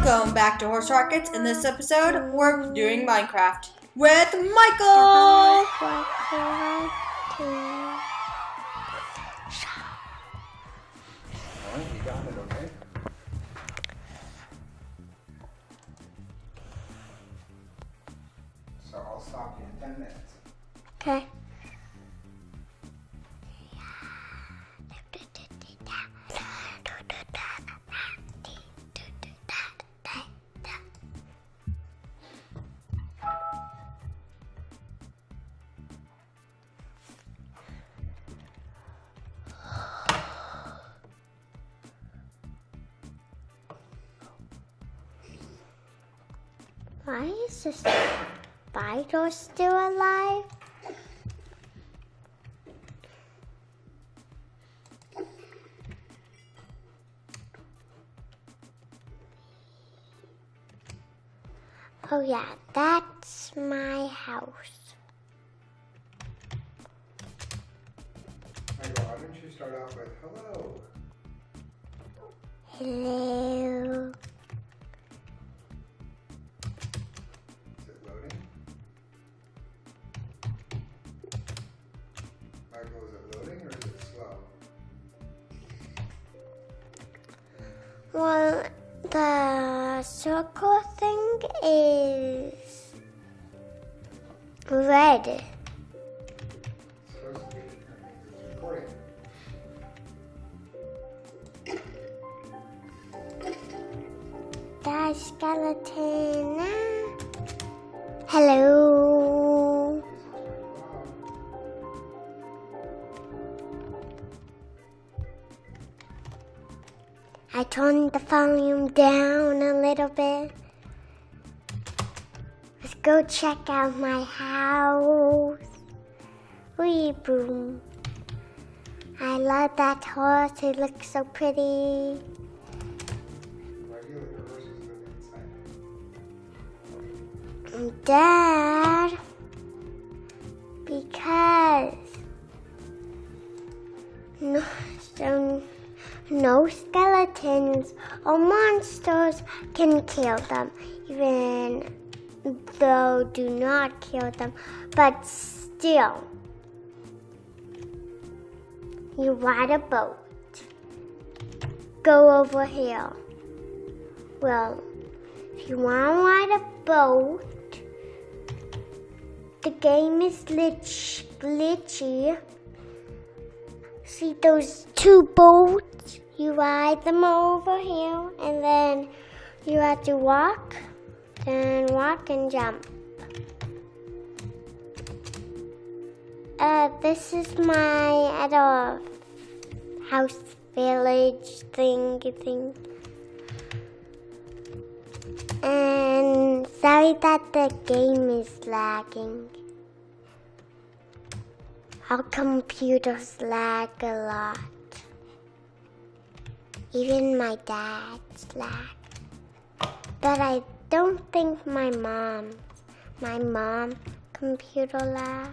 Welcome back to Horse Rockets. In this episode, we're doing Minecraft with Michael! You got it, okay? So I'll stop you in 10 minutes. Okay. Why is this spider still alive? Oh yeah, that's my house. Michael, why don't you start off with hello? Hello. Is it loading? Michael, is it loading or is it slow? Well, the circle thing is red. It's supposed to be. It's recording. The skeleton. Hello. I turned the volume down a little bit. Let's go check out my house. Wee boom. I love that horse. It looks so pretty. Why do you let your horses live inside? Dad, because no skeletons or monsters can kill them, even though do not kill them, but still, you ride a boat, go over here. Well, if you want to ride a boat, the game is glitchy. See those two boats? You ride them over here, and then you have to walk, then walk and jump. This is my other house village thing. And sorry that the game is lagging. Our computers lag a lot. Even my dad's lag. But I don't think my mom's computer lag.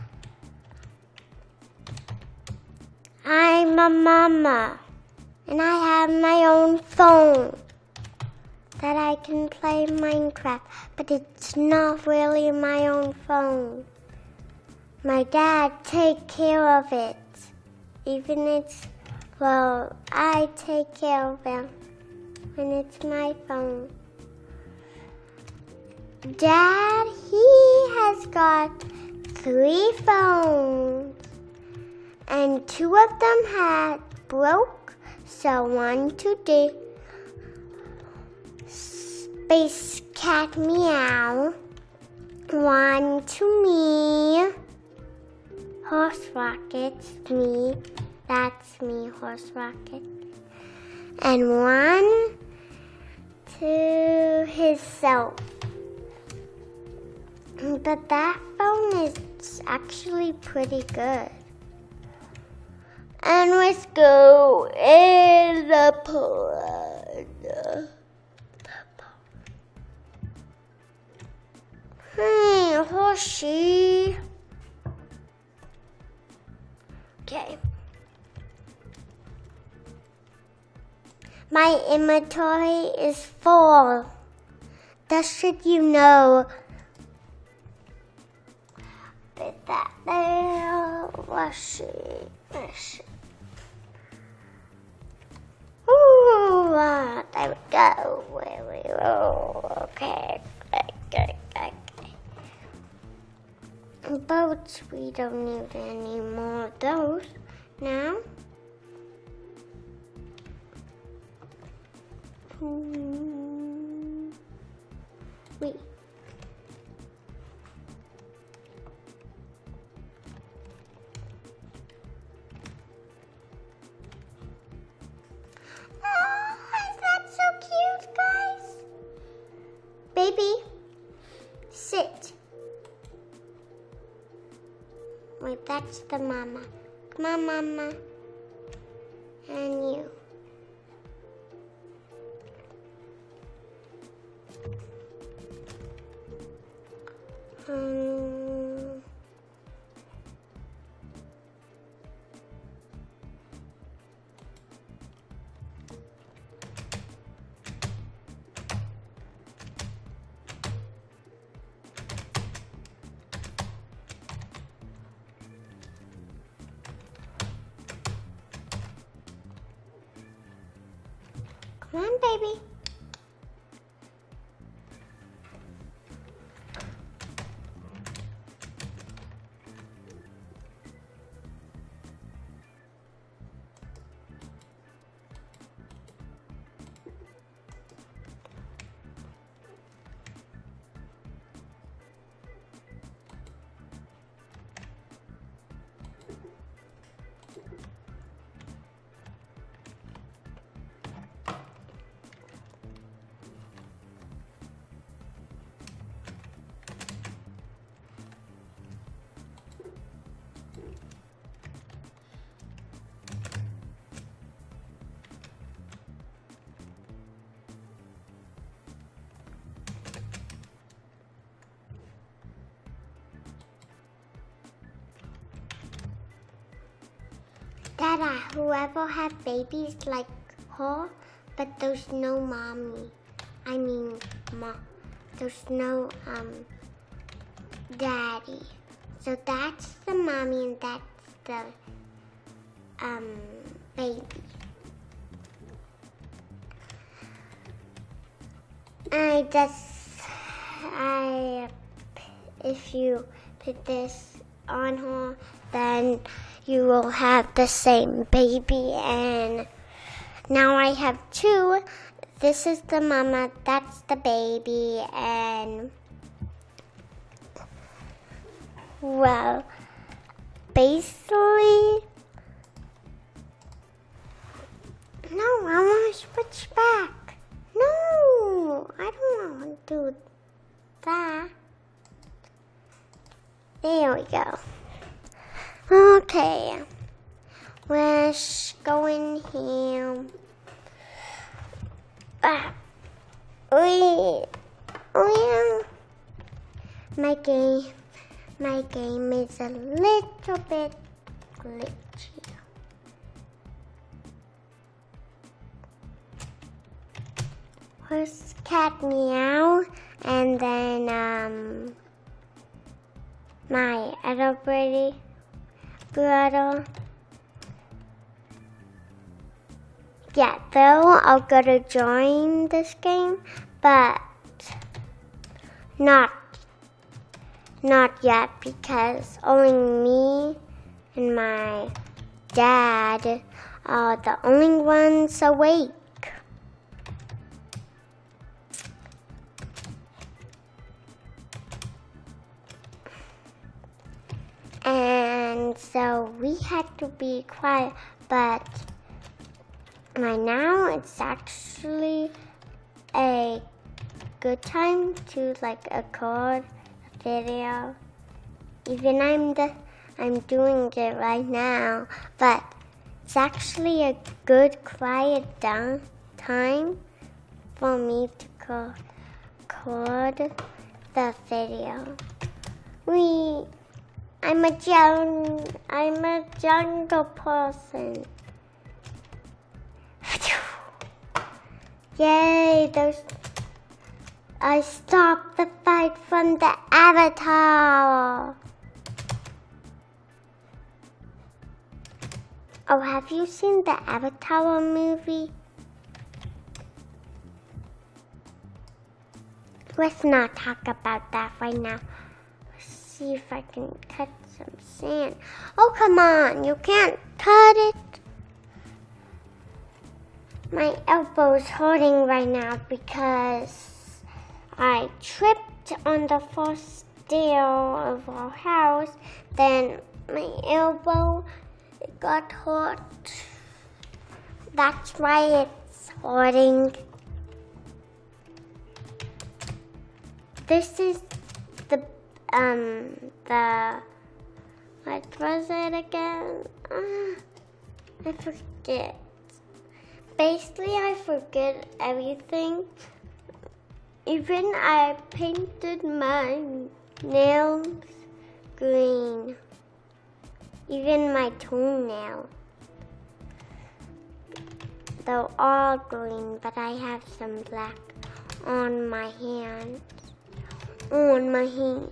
I'm a mama, and I have my own phone that I can play Minecraft, but it's not really my own phone. My dad takes care of it. I take care of it when it's my phone. Dad, he has got 3 phones, and 2 of them had broke, so one today. Space Cat Meow, 1 to me, Horse Rockets, me, that's me, Horse Rocket, and 1 to himself. But that phone is actually pretty good. And let's go in the pond. Hey, horsey. Okay. My inventory is full. That should you know. Put that there. Let's see. Ooh, there we go. Where we go. Okay. Boats, we don't need any more of those now. Wait. Baby, sit. Wait, that's the mama. Come on, mama. And you. Come on, baby. Dada, whoever had babies like her, but there's no mommy. I mean, there's no daddy. So that's the mommy and that's the baby. If you put this on her, then you will have the same baby. And now I have two. This is the mama, that's the baby, and well, basically, no, I want to switch back. No, I don't want to do that. There we go. Okay, let's go in here. My game is a little bit glitchy. First cat meow, and then my other pretty brother. Yeah, though I'm gonna join this game, but not yet, because only me and my dad are the only ones awake. And so we had to be quiet, but right now it's actually a good time to record a video. Even I'm doing it right now, but it's actually a good quiet time for me to record the video. I'm a jungle person. Yay, I stopped the fight from the Avatar. Oh, have you seen the Avatar movie? Let's not talk about that right now. Let's see if I can cut some sand. Oh, come on, you can't cut it. My elbow's hurting right now because I tripped on the first stair of our house. Then my elbow got hurt. That's why it's hurting. This is the what was it again? I forget. Basically, I forget everything. Even I painted my nails green. Even my toenail. They're all green, but I have some black on my hands. On my hands.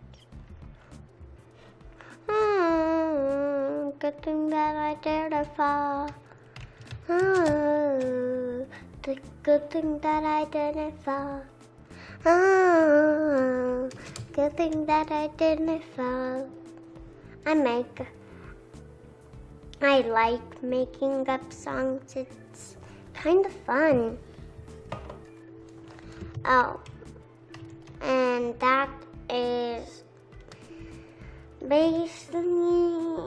Good thing that I didn't fall. The good thing that I didn't fall. Good thing that I didn't fall. I like making up songs. It's kind of fun. Oh, and that is basically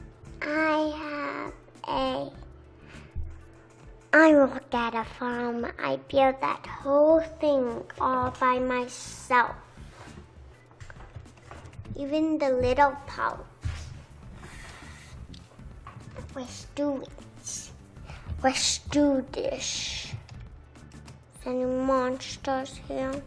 I work at a farm. I built that whole thing all by myself. Even the little parts. Let's do it. Let's do this. Is any monsters here?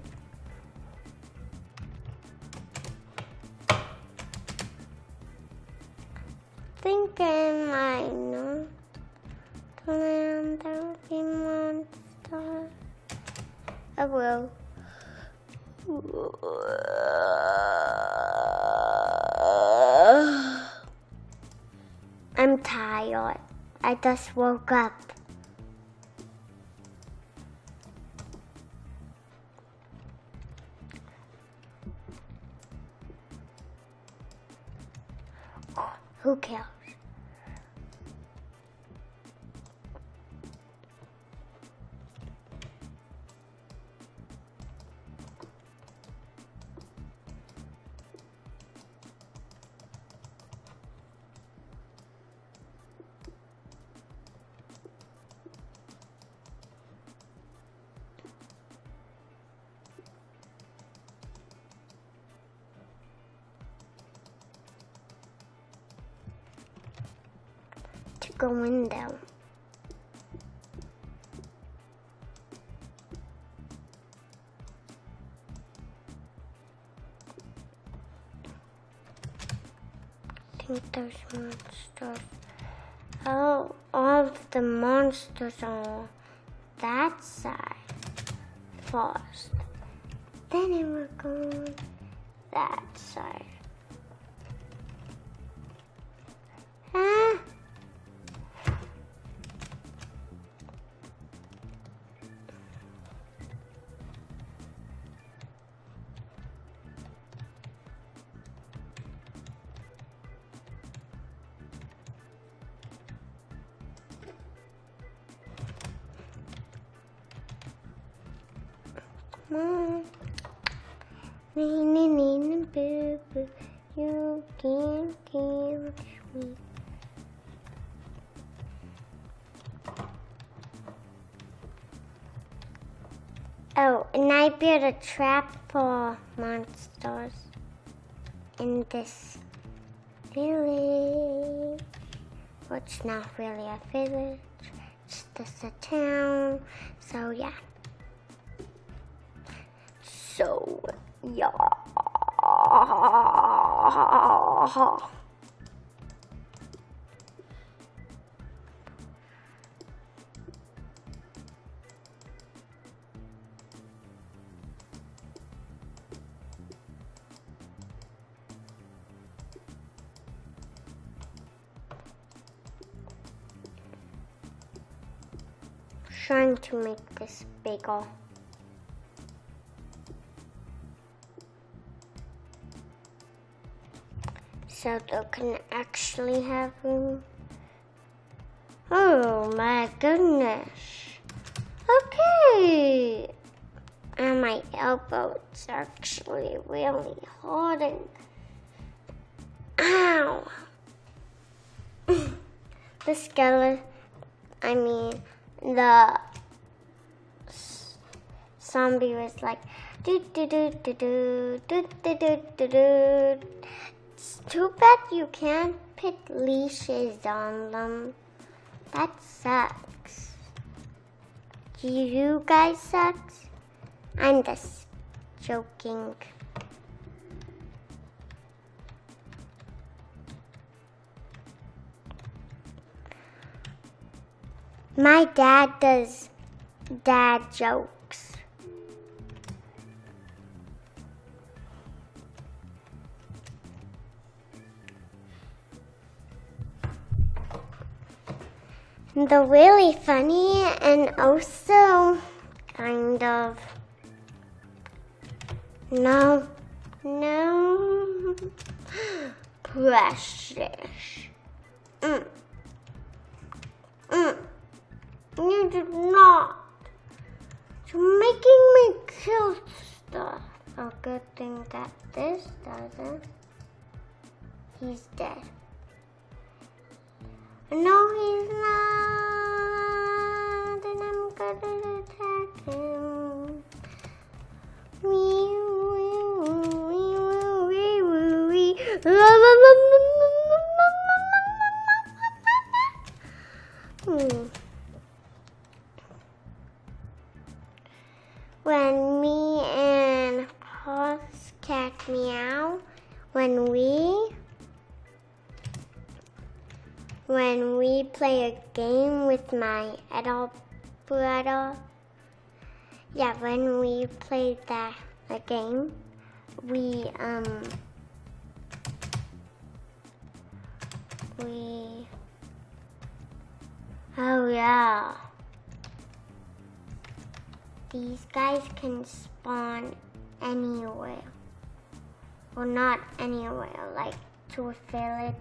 Think I know. There will be monsters. I will. I'm tired. I just woke up. Who cares? To a window. I think there's monsters. Oh, all of the monsters are that side first. Then it will go that side. Mom, boo boo, you can't catch me. Oh, and I built a trap for monsters in this village. Well, it's not really a village, it's just a town, so yeah. So, yeah. trying to make this bigger. So they can actually have room. Oh my goodness. Okay. And my elbow's actually really hurting. Ow. The skeleton, the zombie was like, do do do do do do do do do do. It's too bad you can't put leashes on them. That sucks. Do you guys suck? I'm just joking. My dad does dad jokes. They're really funny and also kind of no precious. You did not. You're making me kill stuff. A good thing that this doesn't. He's dead. No, he's not. And I'm gonna attack him. When me and Pussycat Meow, when we play a game with my adult brother, when we played a game, these guys can spawn anywhere. Well, not anywhere, like to a village.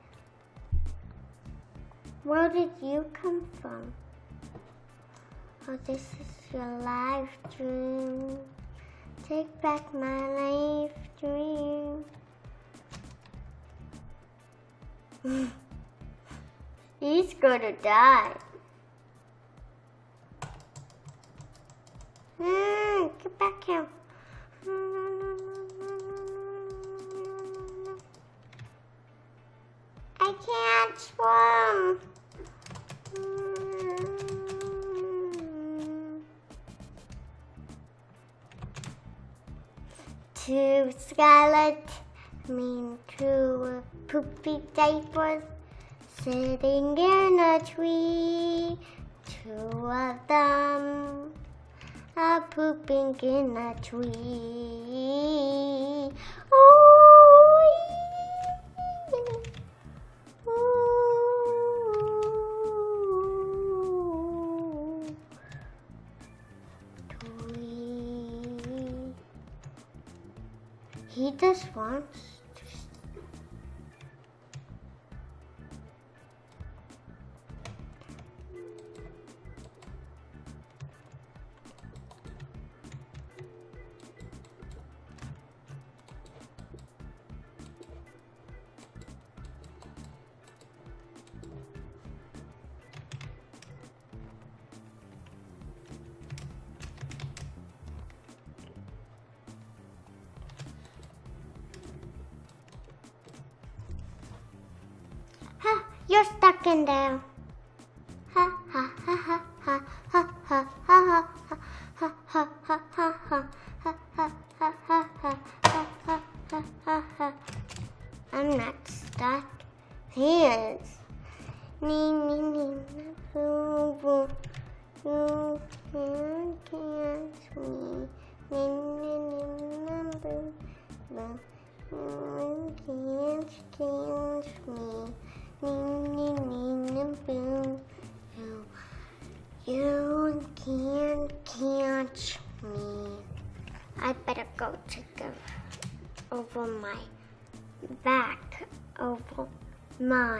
Where did you come from? Oh, this is your live dream. Take back my life dream. He's gonna die. Get back here. I can't swim. Two two poopy diapers sitting in a tree. Two of them are pooping in a tree. He just wants to. You're stuck in there. Ha ha ha ha ha ha ha ha ha ha ha ha ha. I'm not stuck. He is. You can't catch me. You can't catch me. I better go take over my back, over my.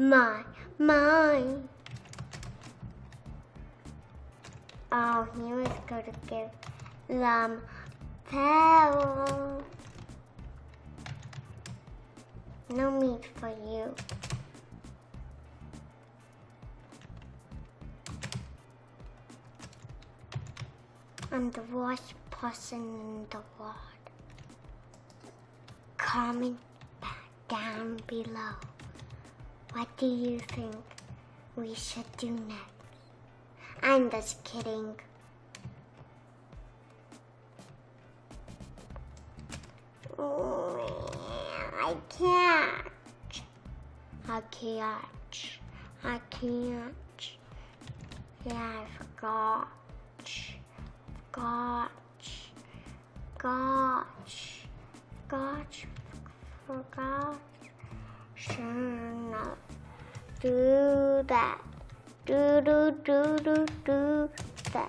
Oh, he was going to give them power. No meat for you. I'm the worst person in the world. Comment down below. What do you think we should do next? I'm just kidding. I can't. Yeah, I forgot. Sure, no. Do that. Do that.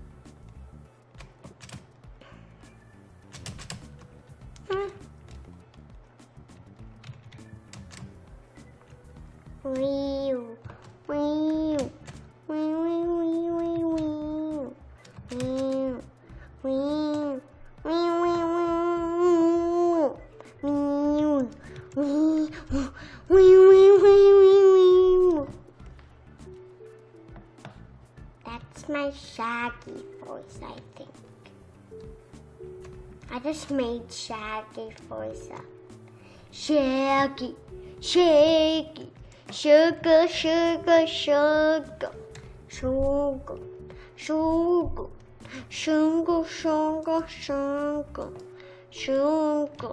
That's my Shaggy voice, I think. I just made Shaggy voice up. Shaggy, Shaggy, sugar, sugar, sugar, sugar, sugar, sugar, sugar, sugar, sugar.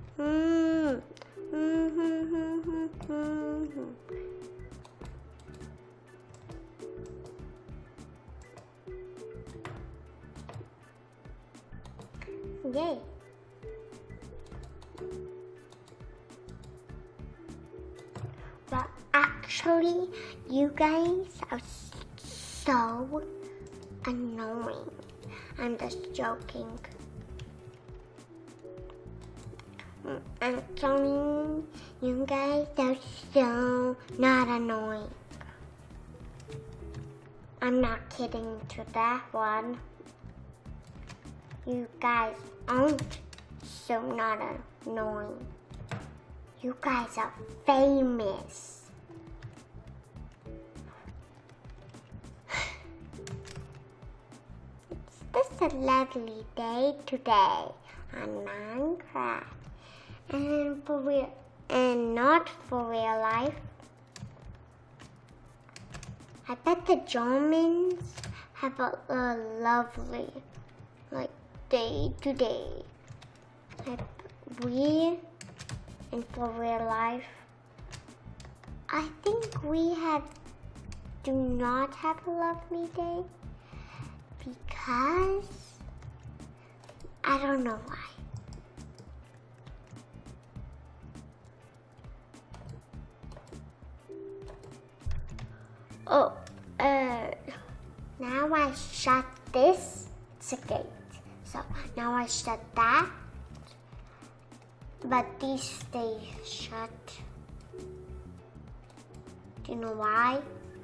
Yay. But actually, you guys are so annoying. I'm just joking. Actually, you guys are so not annoying. I'm not kidding to that one. You guys aren't so not annoying. You guys are famous. It's just a lovely day today on Minecraft. And for real, and not for real life. I bet the Germans have a lovely, like, day today. We, and for real life, I think we do not have a lovely day because I don't know why. Oh, now I shut this. It's a gate. So now I shut that. But these stay shut. Do you know why?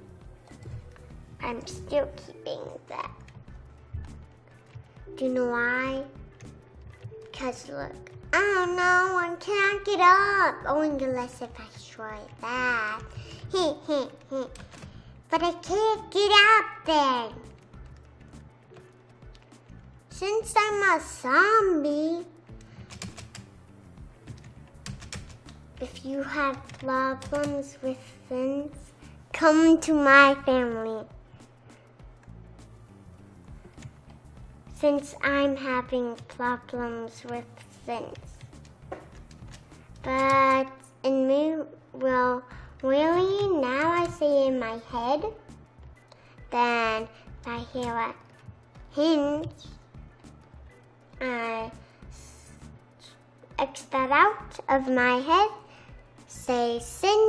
I'm still keeping that. Do you know why? Because look. Oh no, I can't get up. Oh, unless if I try that. But I can't get up then. Since I'm a zombie, if you have problems with things, come to my family. Since I'm having problems with things. But in me, well, really, now I say in my head, then if I hear a hint, I X that out of my head, say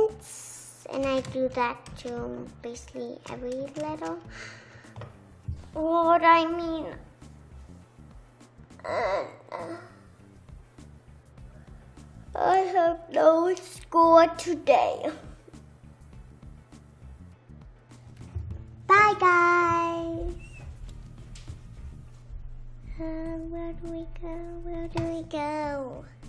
since, and I do that to basically every little what I mean. I have no school today. Bye, guys. Where do we go? Where do we go?